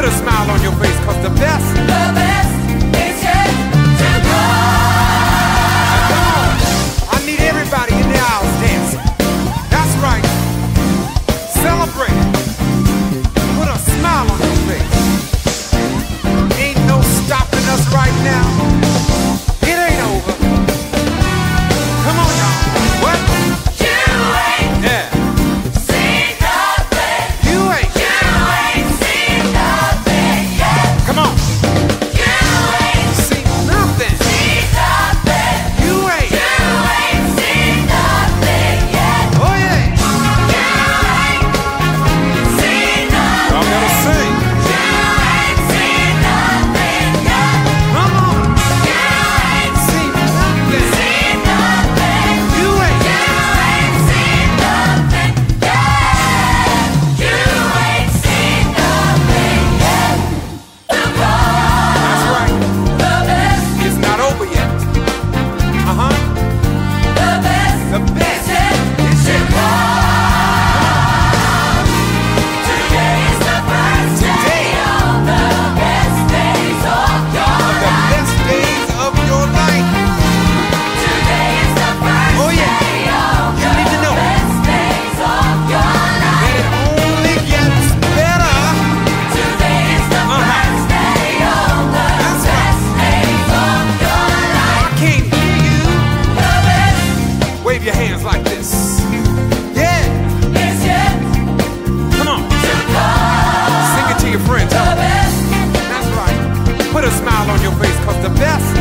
a smile on your face, 'cause the best is yet to come. Come on, I need everybody in the aisles dancing. That's right. Celebrate. Put a smile on your face. Ain't no stopping us right now. It ain't over. Come on, y'all. What? You ain't Yeah. seen nothing. You ain't. You ain't seen nothing yet. Come on. You ain't See nothing. seen nothing. You ain't. You ain't seen nothing yet. Oh yeah. You ain't seen nothing. Y'all gotta sing. You ain't seen nothing yet. Come on. You ain't See nothing. seen nothing. You ain't. You ain't seen nothing yet. You ain't seen nothing yet. To come. That's right. The best It's not over yet. Uh-huh. The best The best is yet to come. Today is the first day of the best days of your of the life. best days of your life. Today is the first Oh, yeah. day of You need to the know. best days of your life. And it only gets better. Today is the first day of the That's best days of your life. I can't hear you. The best Wave your hands like this. Yeah. is yet Come on. to come. Sing it to your friends. The best That's right. Put a smile on your face, 'cause the best